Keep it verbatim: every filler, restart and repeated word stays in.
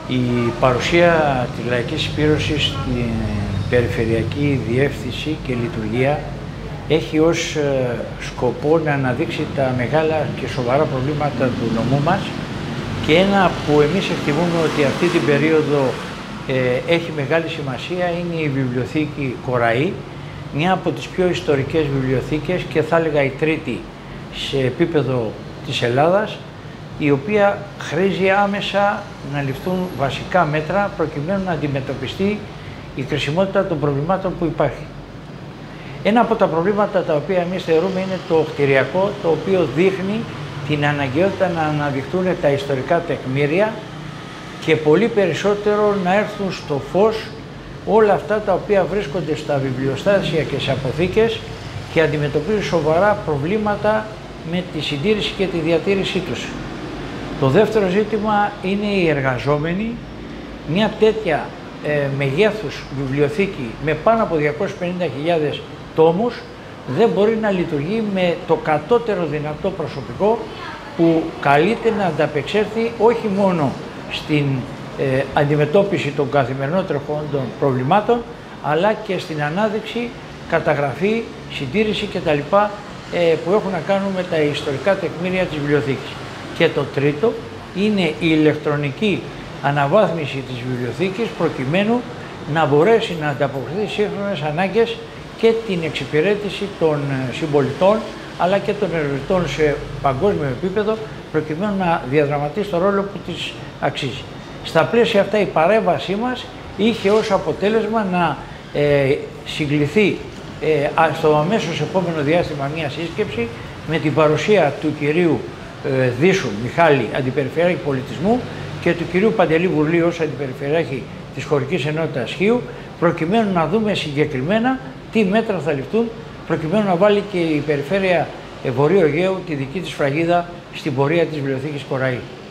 Η παρουσία της Λαϊκής Συσπήρωσης στην Περιφερειακή Διεύθυνση και Λειτουργία έχει ως σκοπό να αναδείξει τα μεγάλα και σοβαρά προβλήματα του νομού μας και ένα που εμείς εκτιμούμε ότι αυτή την περίοδο ε, έχει μεγάλη σημασία είναι η Βιβλιοθήκη Κοραή, μια από τις πιο ιστορικές βιβλιοθήκες και θα έλεγα η τρίτη σε επίπεδο της Ελλάδας, η οποία χρήζει άμεσα να ληφθούν βασικά μέτρα προκειμένου να αντιμετωπιστεί η κρισιμότητα των προβλημάτων που υπάρχει. Ένα από τα προβλήματα τα οποία εμείς θεωρούμε είναι το κτηριακό, το οποίο δείχνει την αναγκαιότητα να αναδειχθούν τα ιστορικά τεκμήρια και πολύ περισσότερο να έρθουν στο φως όλα αυτά τα οποία βρίσκονται στα βιβλιοστάσια και σε αποθήκες και αντιμετωπίζουν σοβαρά προβλήματα με τη συντήρηση και τη διατήρησή τους. Το δεύτερο ζήτημα είναι οι εργαζόμενοι. Μια τέτοια ε, μεγέθους βιβλιοθήκη με πάνω από διακόσιες πενήντα χιλιάδες τόμους δεν μπορεί να λειτουργεί με το κατώτερο δυνατό προσωπικό που καλείται να ανταπεξέλθει όχι μόνο στην ε, αντιμετώπιση των καθημερινών τρεχόντων προβλημάτων, αλλά και στην ανάδειξη, καταγραφή, συντήρηση κτλ. Ε, που έχουν να κάνουν με τα ιστορικά τεκμήρια της βιβλιοθήκης. Και το τρίτο είναι η ηλεκτρονική αναβάθμιση της βιβλιοθήκης προκειμένου να μπορέσει να ανταποκριθεί σύγχρονες ανάγκες και την εξυπηρέτηση των συμπολιτών αλλά και των ερευνητών σε παγκόσμιο επίπεδο προκειμένου να διαδραματίσει το ρόλο που της αξίζει. Στα πλαίσια αυτά η παρέμβασή μας είχε ως αποτέλεσμα να ε, συγκληθεί ε, στο αμέσως επόμενο διάστημα μια σύσκεψη με την παρουσία του κυρίου ε, Δήσου Μιχάλη, Αντιπεριφερειάρχη Πολιτισμού, και του κυρίου Παντελή Βουρλή ως Αντιπεριφερειάρχη της Χωρικής Ενότητας Χίου, προκειμένου να δούμε συγκεκριμένα τι μέτρα θα ληφθούν προκειμένου να βάλει και η Περιφέρεια Βορείου Αιγαίου τη δική της φραγίδα στην πορεία της Βιβλιοθήκης Κοραή.